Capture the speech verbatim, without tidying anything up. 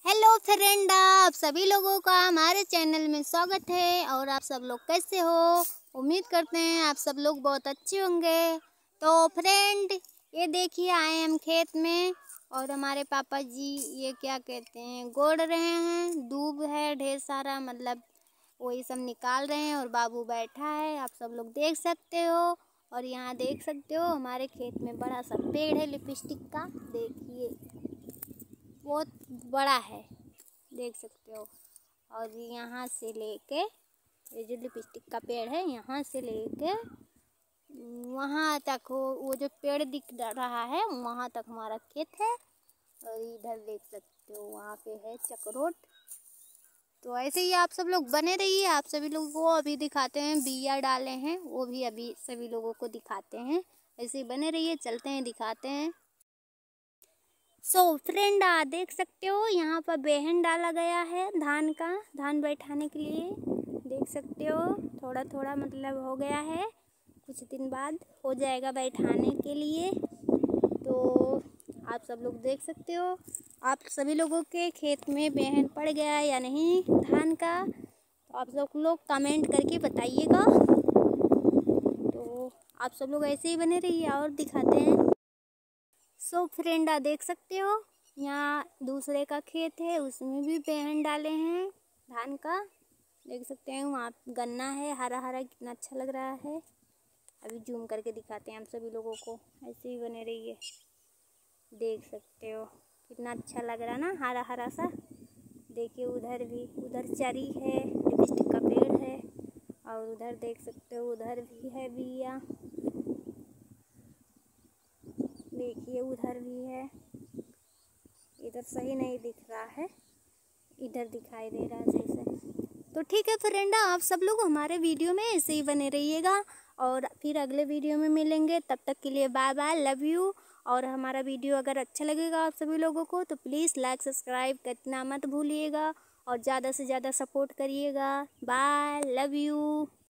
Hello friend, आप सभी लोगों का हमारे चैनल में स्वागत है। और आप सब लोग कैसे हो? उम्मीद करते हैं आप सब लोग बहुत अच्छे होंगे। तो फ्रेंड, ये देखिए आए हम खेत में और हमारे पापा जी ये क्या कहते हैं, गोड़ रहे हैं। दूब है ढेर सारा, मतलब वही सब निकाल रहे हैं और बाबू बैठा है, आप सब लोग देख सकते हो। और यहाँ देख सकते हो हमारे खेत में बड़ा सा पेड़ है लिपस्टिक का, देखिए बहुत बड़ा है, देख सकते हो। और यहाँ से लेके ये जो लिपस्टिक का पेड़ है, यहाँ से लेके वहाँ तक वो वो जो पेड़ दिख रहा है वहाँ तक हमारा खेत है। और इधर देख सकते हो वहाँ पे है चक्रोट। तो ऐसे ही आप सब लोग बने रहिए। आप सभी लोगों को अभी दिखाते हैं, बिया डाले हैं वो भी अभी सभी लोगों को दिखाते हैं। ऐसे ही बने रहिए, चलते हैं दिखाते हैं। सो so, फ्रेंड आ देख सकते हो यहाँ पर बेहन डाला गया है धान का, धान बैठाने के लिए। देख सकते हो थोड़ा थोड़ा मतलब हो गया है, कुछ दिन बाद हो जाएगा बैठाने के लिए। तो आप सब लोग देख सकते हो, आप सभी लोगों के खेत में बेहन पड़ गया या नहीं धान का, तो आप सब लोग कमेंट करके बताइएगा। तो आप सब लोग ऐसे ही बने रहिए और दिखाते हैं। सो so, फ्रेंड आ देख सकते हो यहाँ दूसरे का खेत है, उसमें भी बेहन डाले हैं धान का। देख सकते हैं वहाँ गन्ना है हरा हरा, कितना अच्छा लग रहा है। अभी जूम करके दिखाते हैं हम सभी लोगों को, ऐसे ही बने रहिए। देख सकते हो कितना अच्छा लग रहा ना, हरा हरा सा। देखिए उधर भी, उधर चरी है, लिपस्टिक का पेड़ है। और उधर देख सकते हो उधर भी है बिया, देखिए उधर भी है। इधर सही नहीं दिख रहा है, इधर दिखाई दे रहा है सही से। तो ठीक है फ्रेंड, आप सब लोग हमारे वीडियो में ऐसे ही बने रहिएगा और फिर अगले वीडियो में मिलेंगे। तब तक के लिए बाय बाय, लव यू। और हमारा वीडियो अगर अच्छा लगेगा आप सभी लोगों को तो प्लीज़ लाइक सब्सक्राइब करना मत भूलिएगा और ज़्यादा से ज़्यादा सपोर्ट करिएगा। Bye, love you.